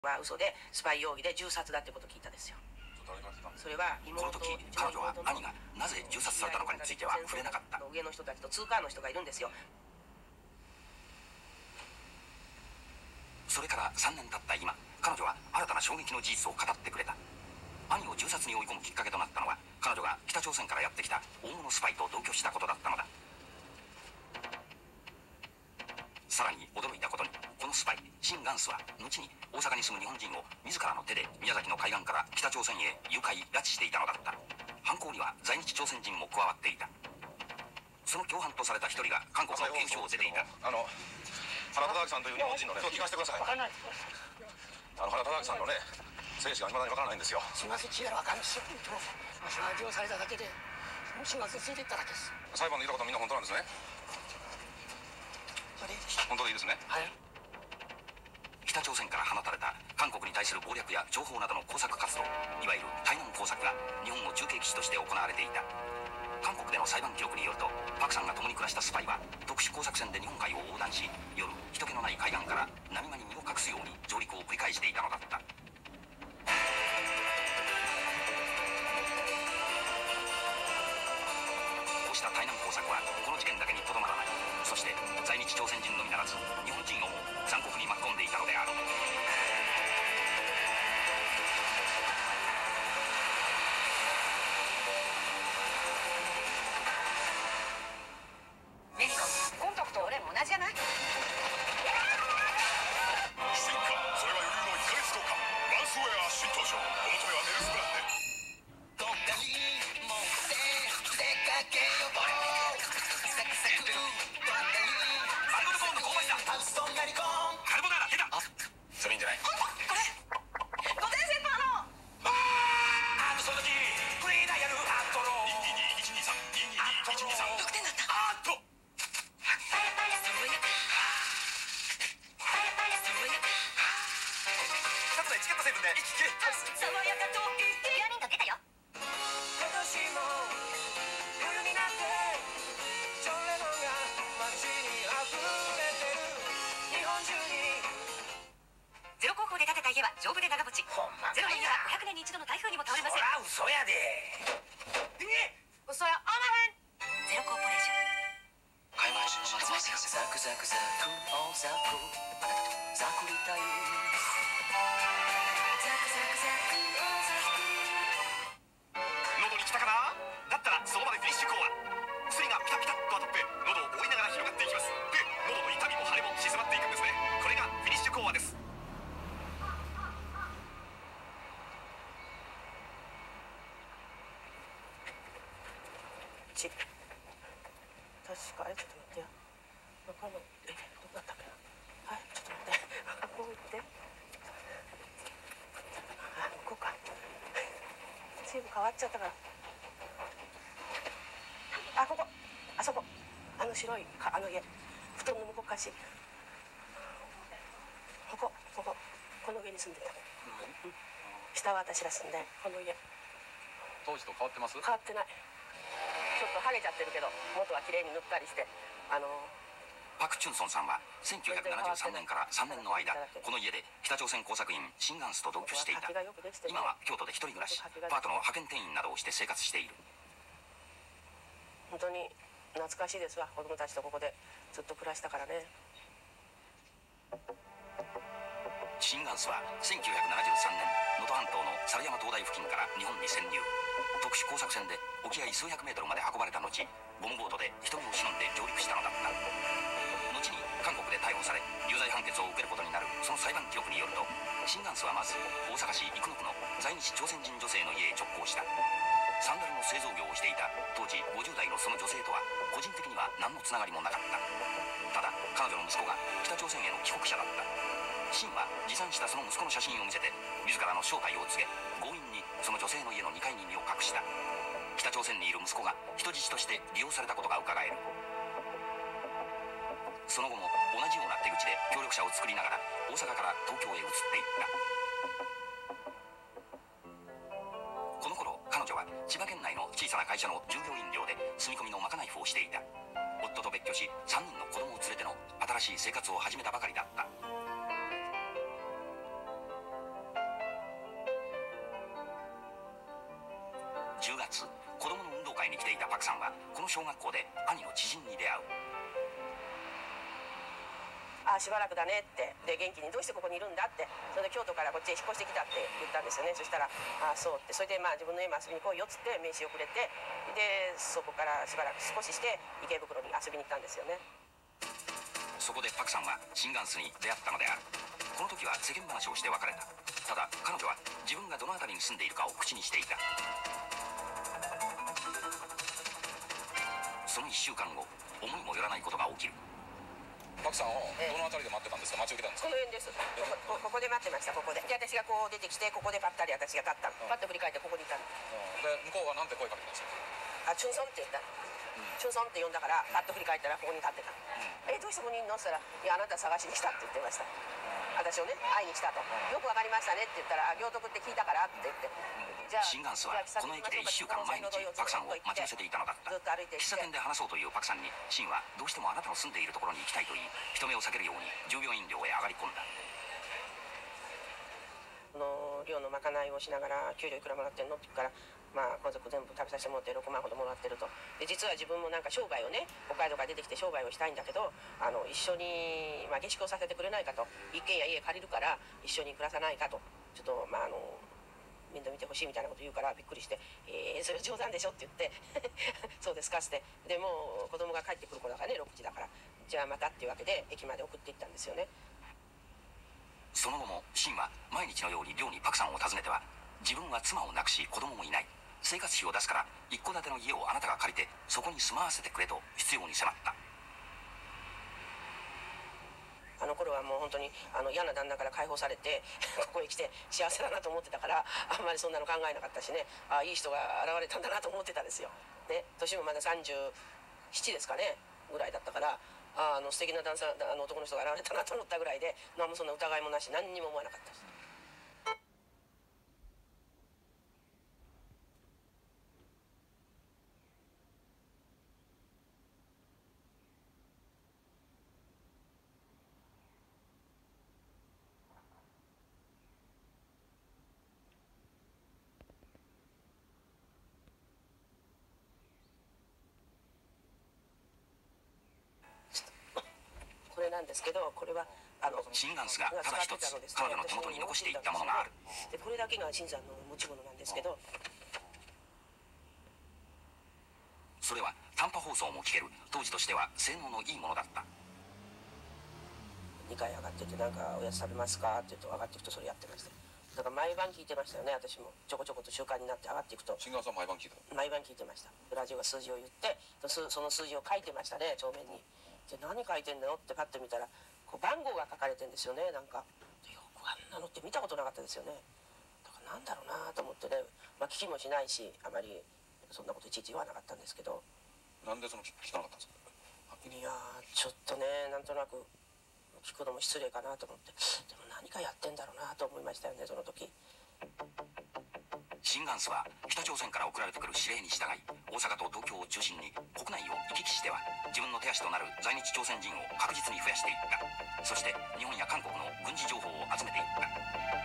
は嘘でスパイ容疑で銃殺だってことを聞いたですよ。それはこの時彼女は兄がなぜ銃殺されたのかについては触れなかった。 上の人たちと通貨の人がいるんですよ。 それから3年経った今、彼女は新たな衝撃の事実を語ってくれた。兄を銃殺に追い込むきっかけとなったのは、彼女が北朝鮮からやってきた大物スパイと同居したことだったのだ。さらに驚いたことに、このスパイシン・ガンスは後に大阪に住む日本人を自らの手で宮崎の海岸から北朝鮮へ誘拐拉致していたのだった。犯行には在日朝鮮人も加わっていた。その共犯とされた一人が韓国の刑務所を出ていた。 原忠明さんという日本人のね、聞かせてください。原忠明さんのね、生死が未だに分からないんですよ。 始末聞いたら分かるんですよ。始末をされただけで始末ついていっただけです。 裁判の言ったことはみんな本当なんですね。本当でいいですね。 はい。 北朝鮮から放たれた韓国に対する謀略や情報などの工作活動、いわゆる対南工作が日本を中継基地として行われていた。韓国での裁判記録によると、パクさんが共に暮らしたスパイは特殊工作船で日本海を横断し、夜人気のない海岸から波間に身を隠すように上陸を繰り返していたのだった。こうした対南工作はこの事件だけにとどまらない。そして在日朝鮮人のみならず日本人をも残酷に巻き込んでいたのである。 メリコン、コンタクト俺も同じじゃない？ それは余裕の1ヶ月10日。ワンスウェア新登場。お求めはネルスブランで。 どっかに持って出かけよう。サクサクどっかにマルゴルコーンの香ばしさ。 パストンガリコンカルボナーラ出た。 それいいんじゃない？ これ5点セットその時プレイダイヤルアットロー 6点だった。 あーっと2つでチケット成分で一気に爽やかとビアリング出たよ。 今年も冬になってジョン・レノンが街に溢れてる。日本中にゼロ高校で建てた家は丈夫で長持ち。 ほんまゼロの家は500年に一度の台風にも倒れません。 嘘やで。 嘘やあまへん。ゼロコーポレーション。 買い物しますよ。 ザクザクザク大ザクあなたとザクりたい。 喉に来たかな。だったらその場でフィニッシュコア。薬がピタピタっと当たって喉を覆いながら広がっていきます。で喉の痛みも腫れも静まっていくんですね。これがフィニッシュコアです。 確かちょっと待ってよ。このどこだったっけな。はい、ちょっと待って。こう行って。あ、向こうか。全部変わっちゃったから。あ、ここ。あそこ。あの白いあの家。布団の向こうかし。この家に住んでた。下は私ら住んで、この家。 当時と変わってます？ 変わってない。ちょっとハゲちゃってるけど、元は綺麗に塗ったりして、 パク・チュンソンさんは1973年から3年の間、この家で北朝鮮工作員シン・ガンスと同居していた。今は京都で一人暮らし、パートの派遣店員などをして生活している。 本当に懐かしいですわ。子供たちとここでずっと暮らしたからね。 シン・ガンスは1973年能登半島の猿山灯台付近から日本に潜入。特殊工作船で沖合数百メートルまで運ばれた後、ゴムボートで人目を忍んで上陸したのだった。後に韓国で逮捕され有罪判決を受けることになるその裁判記録によると、シン・ガンスはまず大阪市生野区の在日朝鮮人女性の家へ直行した。サンダルの製造業をしていた当時50代のその女性とは個人的には何のつながりもなかった。ただ彼女の息子が北朝鮮への帰国者だった。シンは持参したその息子の写真を見せて自らの正体を告げ、強引にその女性の家の2階に身を隠した。北朝鮮にいる息子が人質として利用されたことがうかがえる。その後も同じような手口で協力者を作りながら大阪から東京へ移っていった。この頃彼女は千葉県内の小さな会社の従業員寮で住み込みのまかない婦をしていた。夫と別居し3人の子供を連れての新しい生活を始めたばかりだった。 10月、子供の運動会に来ていたパクさんはこの小学校で兄の知人に出会う。 しばらくだねって、で元気にどうしてここにいるんだって、それで京都からこっちへ引っ越してきたって言ったんですよね。そしたらそうって、それで自分の家も遊びに来いよっつって名刺をくれて、でそこからしばらく少しして池袋に遊びに行ったんですよね。 そこでパクさんはシンガンスに出会ったのである。この時は世間話をして別れた。ただ彼女は自分がどの辺りに住んでいるかを口にしていた。その1週間後、思いもよらないことが起きる。 パクさんをどの辺りで待ってたんですか？待ち受けたんですか？ この辺です。ここで待ってました。ここで私がこう出てきて、ここでばったり私が立ったの、パッと振り返ってここにいたの。 で向こうはなんて声かけたんですか？ チュンソンって言ったの。チュンソンって呼んだからパッと振り返ったらここに立ってたの。どうしてここにいんのって言ったら、いやあなた探しに来たって言ってました。私をね、会いに来たと。よくわかりましたねって言ったら、行徳って聞いたからって言って、 シンガンスはこの駅で1週間毎日パクさんを待ち伏せていたのだった。喫茶店で話そうというパクさんにシンはどうしてもあなたの住んでいるところに行きたいと言い、人目を避けるように従業員寮へ上がり込んだ。 寮のまかないをしながら、給料いくらもらってんのって言うから、家族全部食べさせてもらって6万ほどもらってると。で実は自分もなんか商売をね、北海道から出てきて商売をしたいんだけど、一緒に、下宿をさせてくれないかと、一軒家家借りるから一緒に暮らさないかと、ちょっと面倒見てほしいみたいなこと言うからびっくりして「それ冗談でしょ」って言って「そうですか」ってでもう子供が帰ってくる頃だからね、6時だから、じゃあまたっていうわけで駅まで送っていったんですよね。 その後もシンは毎日のように寮にパクさんを訪ねては、自分は妻を亡くし子供もいない、生活費を出すから一戸建ての家をあなたが借りてそこに住まわせてくれと必要に迫った。 あの頃はもう本当に嫌な旦那から解放されてここへ来て幸せだなと思ってたから、あんまりそんなの考えなかったしね、いい人が現れたんだなと思ってたんですよ、ね、年もまだ37ですかねぐらいだったから、素敵な男の人が現れたなと思ったぐらいで、何もそんな疑いもなし、何にも思わなかったです。これなんですけど、これはシンガンスがただ一つ彼女の手元に残していったものがある。 でこれだけが新山の持ち物なんですけど、 それは短波放送も聞ける当時としては性能のいいものだった。 2階上がってて、なんかおやつ食べますかって言うと上がっていくとそれやってました。だから毎晩聞いてましたよね。私もちょこちょこと習慣になって上がっていくとシンガンさん毎晩聞いてた？ 毎晩聞いてました。ラジオが数字を言ってその数字を書いてましたね、帳面に。で何書いてんのってパッと見たら番号が書かれてんですよね。なんかよくあんなのって見たことなかったですよね。だからなんだろうなと思ってね、聞きもしないし、あまりそんなこといちいち言わなかったんですけど。 なんで聞かなかったんですか？ いやちょっとね、なんとなく聞くのも失礼かなと思って、でも何かやってんだろうなと思いましたよね、その時。 シンガンスは北朝鮮から送られてくる指令に従い、大阪と東京を中心に国内を行き来しては自分の手足となる在日朝鮮人を確実に増やしていった。そして日本や韓国の軍事情報を集めていった。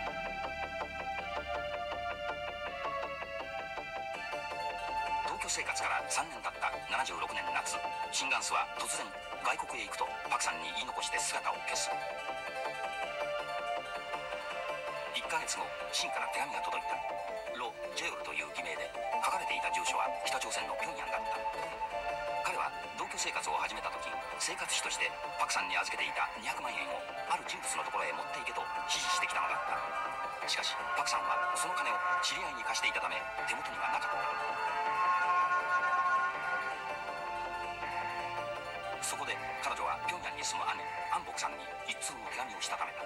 同居生活から3年経った76年夏、シンガンスは突然外国へ行くとパクさんに言い残して姿を消す。1ヶ月後、シンから手紙が届いた。ロ・ジェオルという偽名で書かれていた住所は北朝鮮の平壌だった。彼は同居生活を始めた時、生活費としてパクさんに預けていた200万円をある人物のところへ持っていけと指示してきたのだった。しかしパクさんはその金を知り合いに貸していたため手元にはなかった。そこで彼女は平壌に住む兄安北さんに一通の手紙をしたためた。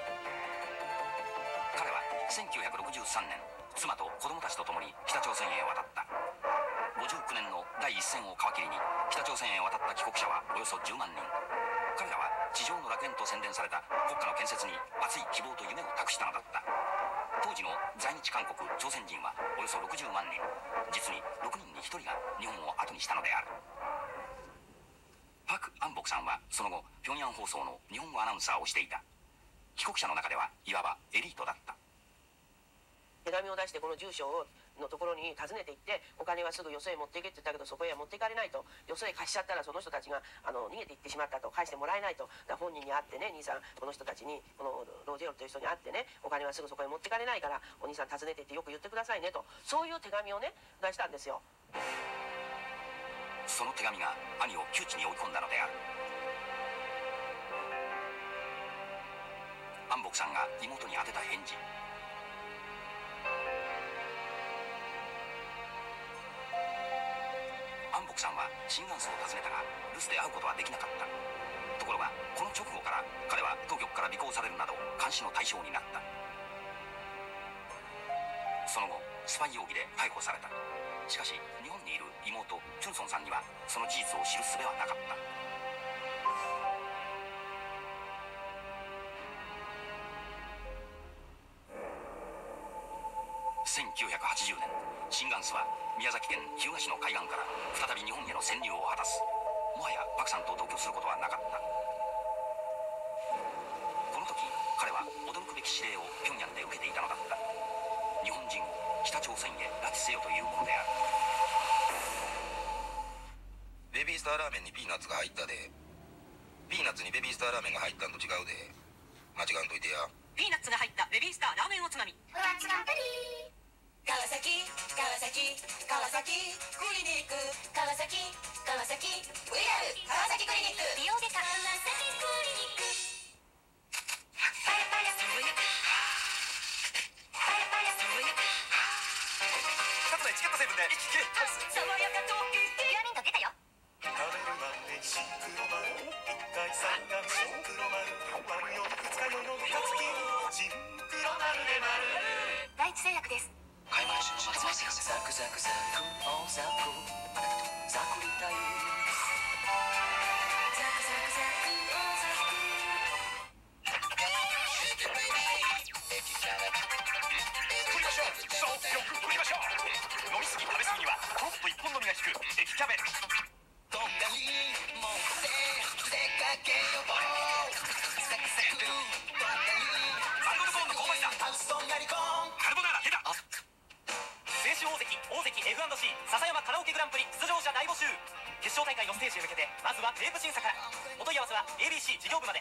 彼は1963年妻と子供たちと共に北朝鮮へ渡った。59年の第一線を皮切りに北朝鮮へ渡った帰国者はおよそ10万人。彼らは地上の楽園と宣伝された国家の建設に熱い希望と夢を託したのだった。当時の在日韓国朝鮮人はおよそ60万人、実に6人に1人が日本を後にしたのである。パク・アンボクさんはその後平壌放送の日本語アナウンサーをしていた。帰国者の中ではいわばエリートだった。 何紙を出して、この住所のところに訪ねて行って、お金はすぐよそへ持っていけって言ったけど、そこへは持っていかれないと。よそへ貸しちゃったらその人たちが逃げていってしまったと、返してもらえないと。だから本人に会ってね、兄さんこの人たちに、このロージェロという人に会ってね、お金はすぐそこへ持っていかれないから、お兄さん訪ねて行ってよく言ってくださいねと、そういう手紙をね出したんですよ。 その手紙が兄を窮地に追い込んだのである。安北さんが妹に宛てた返事。安北さんはシンガンスを訪ねたが留守で会うことはできなかった。ところがこの直後から彼は当局から尾行されるなど監視の対象になった。その後スパイ容疑で逮捕された。しかし日本にいる妹チュンソンさんにはその事実を知る術はなかった。1980年、シンガンスは宮崎県日向市の海岸から再び日本への潜入を果たす。もはやパクさんと同居することはなかった。この時彼は驚くべき指令を平壌で受けていたのだった。日本人を北朝鮮へ拉致せよというものである。 ベビースターラーメンにピーナッツが入ったで。ピーナッツにベビースターラーメンが入ったんと違うで。間違わんといてや。 ピーナッツが入ったベビースターラーメンおつまみ。 川崎クリニック川崎We are 川崎クリニック美容外科川崎クリニック。パヤパヤ爽やか、パヤパヤ爽やか、 2つでチケット成分で一気に爽やかと言ってビアミント出たよ。 食べるまでシンクロマル1回3回シンクロマルワン4 2日4 4 2月シンクロマルでマル。 第一製薬です。 買い物しますよ。 ザクザクザク大ザクザクりたいザクザクザク大ザ振りましょう。そうよく振りましょう。飲みすぎ食べすぎにはコロッと一本飲みが効く液キャベ。 とんがり持って出かけようサクサクとんがりマルゴルコーンの香ばしさ。 ハウスとんがりコーンカルボナーラ出た。青春大関 F&C 笹山カラオケグランプリ出場者大募集。決勝大会のステージへ向けてまずはテープ審査から。お問い合わせは ABC 事業部まで。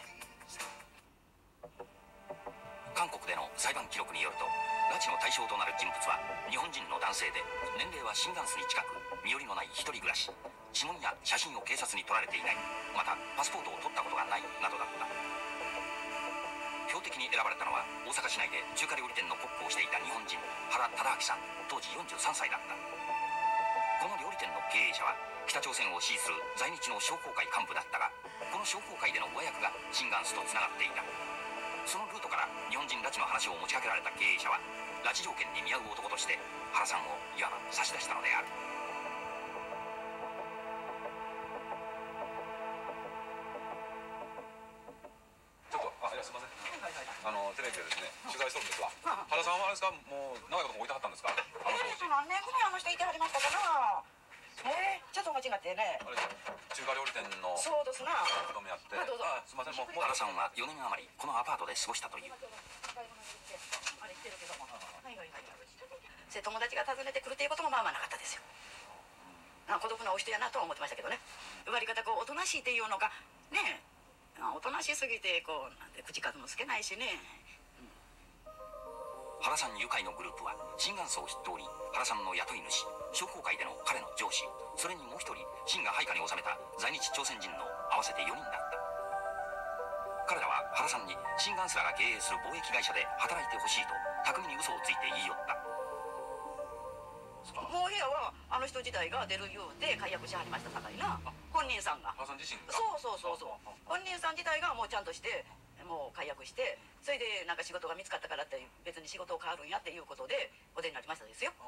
韓国での裁判記録によると拉致の対象となる人物は日本人の男性で、年齢はシンガンスに近く身寄りのない一人暮らし、指紋や写真を警察に撮られていない、またパスポートを取ったことがないなどだった。標的に選ばれたのは大阪市内で中華料理店のコックをしていた日本人原忠明さん、当時43歳だった。この料理店の経営者は北朝鮮を支持する在日の商工会幹部だったが、この商工会での上役がシンガンスとつながっていた。そのルートから日本人拉致の話を持ちかけられた経営者は拉致条件に見合う男として原さんをいわば差し出したのである。 ちょっといやすいません。テレビでですね取材しとるんですわ。原さんはあれですか、もう長いこと置いてはったんですか。当時何年ぐらい人いてはりましたかな。ちょっと間違ってね。 あれ中華料理店のそうですな。 勤めやって。 どうぞすいません。もう原さんは4年余りこのアパートで過ごしたという。 あれ来てるけども。はいはいはい。友達が訪ねてくるっていうこともまあまあなかったですよ。孤独なお人やなとは思ってましたけどね。奪り方おとなしいっていうのがね、おとなしすぎてなんて口数もつけないしね。 原さん誘拐のグループはシンガンスを筆頭に原さんの雇い主、商工会での彼の上司、それにもう一人シンが配下に収めた在日朝鮮人の合わせて4人だった。彼らは原さんにシンガンスらが経営する貿易会社で働いてほしいと巧みに嘘をついて言い寄った。 もう部屋はあの人自体が出る言うて解約しはりましたさかいな。本人さんが。 原さん自身が。 そう本人さん自体がもうちゃんとしてもう解約して、それでなんか仕事が見つかったからって別に仕事を変わるんやっていうことでお出になりましたですよ。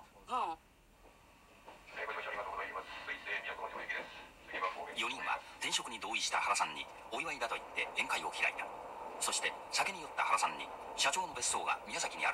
4人は転職に同意した原さんにお祝いだと言って宴会を開いた。そして酒に酔った原さんに社長の別荘が宮崎にある